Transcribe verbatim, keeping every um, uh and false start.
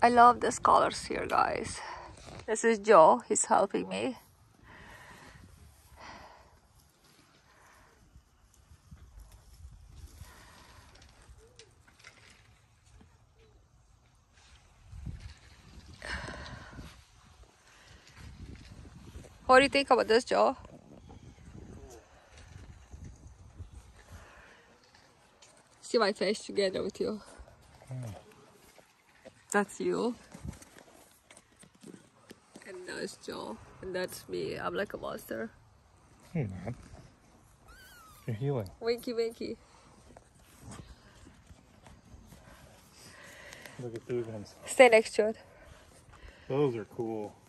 I love the colors here, guys. This is Joe. He's helping me. What do you think about this, Joe? See my face together with you. Mm. That's you. And that's Joe. And that's me. I'm like a monster. You're not. You're healing. Winky, winky. Look at those ones. Stay next to it. Those are cool.